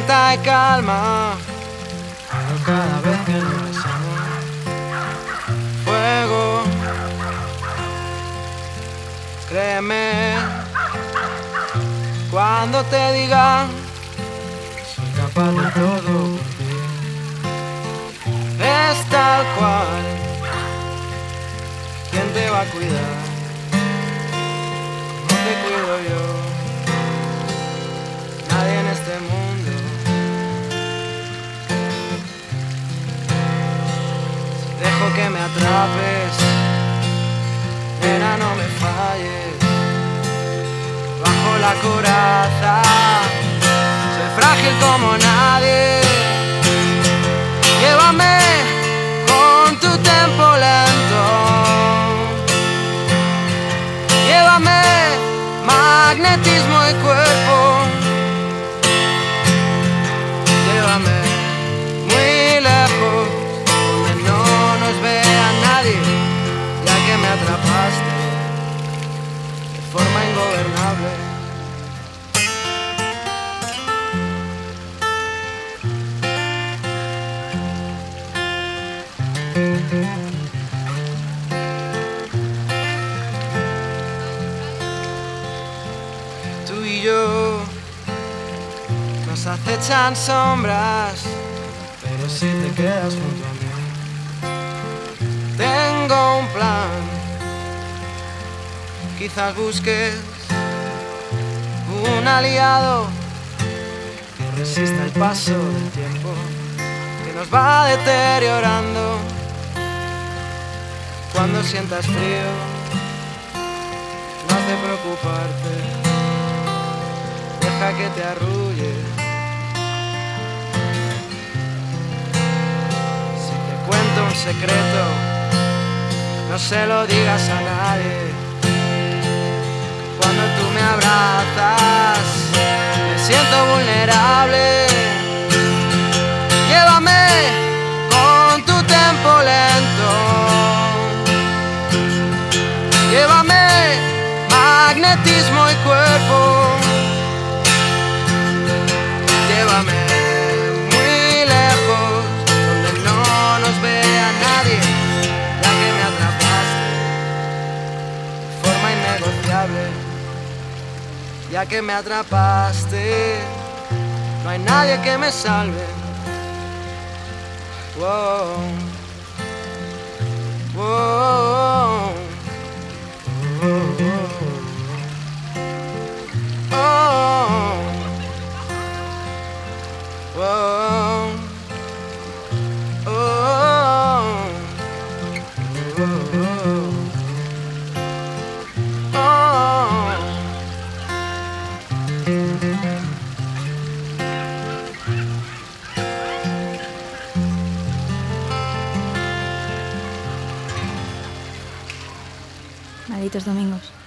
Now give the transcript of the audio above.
tormenta y calma, pero cada vez que nos besamos, fuego. Créeme cuando te diga que soy capaz de todo por ti. Es tal cual. ¿Quién te va a cuidar? No te cuido yo. Nadie en este mundo. Dejo que me atrapes, nena, no me falles. Bajo la coraza, soy frágil como nadie. Llévame con tu tempo lento. Llévame, magnetismo y cuerpo. Llévame muy lejos, donde no nos vea nadie, ya que me atrapaste de forma ingobernable. Tú y yo nos acechan sombras, pero si te quedas junto a mí, tengo un plan. Quizás busques un aliado que resista el paso del tiempo, que nos va deteriorando. Cuando sientas frío, no has de preocuparte, deja que te arrulle. Si te cuento un secreto, no se lo digas a nadie. Cuando tú me abrazas, me siento vulnerable. Llévame con tu tempo lento. Llévame, magnetismo y cuerpo. Llévame muy lejos, donde no nos vea nadie, ya que me atrapaste de forma innegociable. Ya que me atrapaste, no hay nadie que me salve. Wow, wow. Malditos domingos.